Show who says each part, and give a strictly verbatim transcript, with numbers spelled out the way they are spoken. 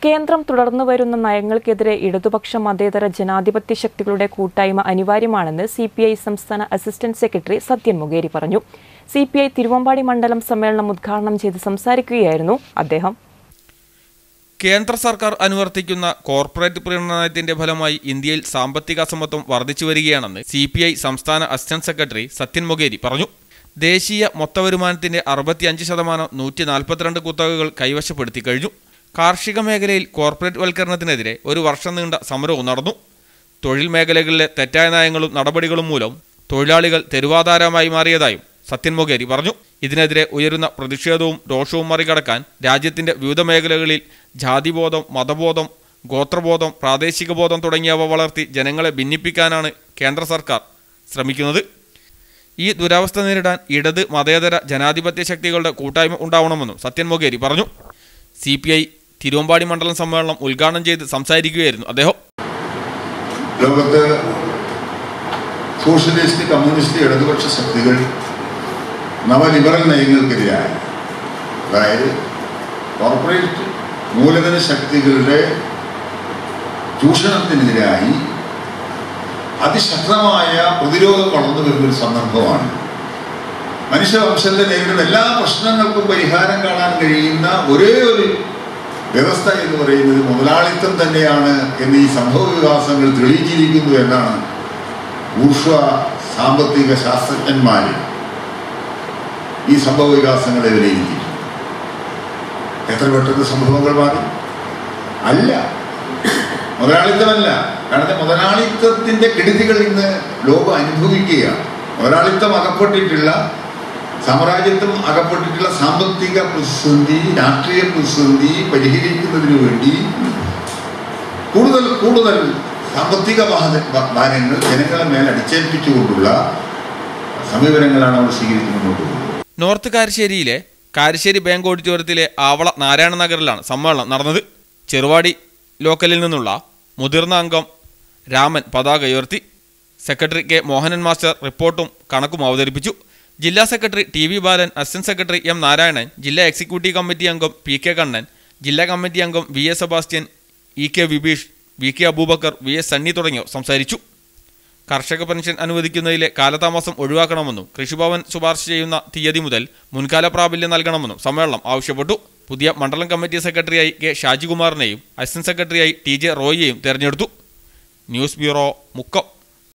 Speaker 1: കേന്ദ്രം തുടർന്നു വരുന്ന നയങ്ങൾക്കെതിരെ ഇടതുപക്ഷ മതേതര ജനാധിപത്യ ശക്തികളുടെ കൂട്ടായ്മ അനിവാര്യമാണെന്ന് സി പി ഐ സംസ്ഥാന അസിസ്റ്റന്റ് സെക്രട്ടറി സത്യൻ മൊകേരി പറഞ്ഞു. സി പി ഐ തിരുവമ്പാടി മണ്ഡലം സമ്മേളനം ഉദ്ഘാടനം ചെയ്ത് സംസാരിക്കുകയായിരുന്നു അദ്ദേഹം.
Speaker 2: കേന്ദ്ര സർക്കാർ അനുവർത്തിക്കുന്ന കോർപ്പറേറ്റ് പ്രീണനത്തിന്റെ ഫലമായി ഇന്ത്യയിൽ സാമ്പത്തിക അസമത്വം വർദ്ധിച്ചു വരികയാണെന്ന് സി പി ഐ സംസ്ഥാന അസിസ്റ്റന്റ് സെക്രട്ടറി സത്യൻ മൊകേരി പറഞ്ഞു. ദേശീയ മൊത്തവരുമാനത്തിന്റെ അറുപത്തിയഞ്ച് ശതമാനം നൂറ്റി നാൽപ്പത്തിരണ്ട് കുത്തകകൾ കൈവശപ്പെടുത്തി കഴിഞ്ഞു. കാർഷിക മേഖലയിൽ കോർപ്പറേറ്റ് വൽക്കരണത്തിനെതിരെ ഒരു വർഷം നീണ്ട സമരവും നടന്നു. തൊഴിൽ മേഖലകളിലെ തെറ്റായ നയങ്ങളും നടപടികളും മൂലം തൊഴിലാളികൾ തെരുവാധാരമായി മാറിയതായും സത്യൻ മൊകേരി പറഞ്ഞു. ഇതിനെതിരെ ഉയരുന്ന പ്രതിഷേധവും രോഷവും മറികടക്കാൻ രാജ്യത്തിന്റെ വിവിധ മേഖലകളിൽ ജാതിബോധം, മതബോധം, ഗോത്രബോധം, പ്രാദേശിക ബോധം തുടങ്ങിയവ വളർത്തി ജനങ്ങളെ ഭിന്നിപ്പിക്കാനാണ് കേന്ദ്ര സർക്കാർ ശ്രമിക്കുന്നത്. ഈ ദുരവസ്ഥ നേരിടാൻ ഇടത് മതേതര ജനാധിപത്യ ശക്തികളുടെ കൂട്ടായ്മ ഉണ്ടാവണമെന്നും സത്യൻ മൊകേരി പറഞ്ഞു. സി പി ഐ തിരുവമ്പാടി മണ്ഡലം സമ്മേളനം ഉദ്ഘാടനം ചെയ്ത് സംസാരിക്കുകയായിരുന്നു അദ്ദേഹം.
Speaker 3: ലോകത്ത് സോഷ്യലിസ്റ്റ്, കമ്മ്യൂണിസ്റ്റ്, ഇടതുപക്ഷ ശക്തികൾ നവലിബറൽ നയങ്ങൾക്കെതിരായി, അതായത് കോർപ്പറേറ്റ് മൂലധന ശക്തികളുടെ ചൂഷണത്തിനെതിരായി അതിശക്തമായ പ്രതിരോധം വളർന്നു വരുന്നൊരു സന്ദർഭമാണ്. മനുഷ്യവംശത്തെ നേരിടുന്ന എല്ലാ പ്രശ്നങ്ങൾക്കും പരിഹാരം കാണാൻ കഴിയുന്ന ഒരേ ഒരു വ്യവസ്ഥ എന്ന് പറയുന്നത് മുതലാളിത്തം തന്നെയാണ് എന്ന് ഈ സംഭവ വികാസങ്ങൾ തെളിയിച്ചിരിക്കുന്നു എന്നാണ് ഊർഷ്വ സാമ്പത്തിക ശാസ്ത്രജ്ഞന്മാർ ഈ സംഭവ വികാസങ്ങളെ വിലയിരുത്തി. എത്ര പെട്ടെന്ന് സംഭവങ്ങൾ മാറി? അല്ല, മുതലാളിത്തമല്ല. കാരണം മുതലാളിത്തത്തിന്റെ കെടുതികൾ ഇന്ന് ലോകം അനുഭവിക്കുകയാണ്. മുതലാളിത്തം അകപ്പെട്ടിട്ടുള്ള, സാമ്രാജ്യത്വം അകപ്പെട്ടിട്ടുള്ള സാമ്പത്തിക പ്രതിസന്ധി, രാഷ്ട്രീയ പ്രതിസന്ധി പരിഹരിക്കുന്നതിന് വേണ്ടി കൂടുതൽ കൂടുതൽ സാമ്പത്തിക ഭാരങ്ങൾ ജനങ്ങളെ മേൽ അടിച്ചേൽപ്പിച്ചുകൊണ്ടുള്ള സമീപനങ്ങളാണ് അവർ സ്വീകരിക്കുന്നത്.
Speaker 2: നോർത്ത് കാരശ്ശേരിയിലെ കാരശ്ശേരി ബാങ്ക് ഓഡിറ്റോറിയത്തിലെ ആവള നാരായണ നഗറിലാണ് സമ്മേളനം നടന്നത്. ചെറുവാടി ലോക്കലിൽ നിന്നുള്ള മുതിർന്ന അംഗം രാമൻ പതാക ഉയർത്തി. സെക്രട്ടറി കെ മോഹനൻ മാസ്റ്റർ റിപ്പോർട്ടും കണക്കും അവതരിപ്പിച്ചു. ജില്ലാ secretary T V Balan, assistant secretary M Narayanan, ജില്ലാ എക്സിക്യൂട്ടീവ് കമ്മിറ്റി അംഗം പി കെ കണ്ണൻ, ജില്ലാ കമ്മിറ്റി അംഗം V A Sebastian, E K Vibeesh, V K Abubakar, V S Sunny തുടങ്ങിയവർ സംസാരിച്ചു. കർഷക പെൻഷൻ അനുവദിക്കുന്നതിലെ കാലതാമസം ഒഴിവാക്കണമെന്നും കൃഷിഭവൻ ശുപാർശ ചെയ്യുന്ന തീയതി മുതൽ മുൻകാല പ്രാബല്യം നൽകണമെന്നും സമ്മേളനം ആവശ്യപ്പെട്ടു. പുതിയ മണ്ഡലം കമ്മിറ്റി സെക്രട്ടറിയായി കെ ഷാജികുമാറിനെയും അസിസ്റ്റന്റ് സെക്രട്ടറിയായി ടി ജെ റോയിയെയും തെരഞ്ഞെടുത്തു. News bureau, Mukkam.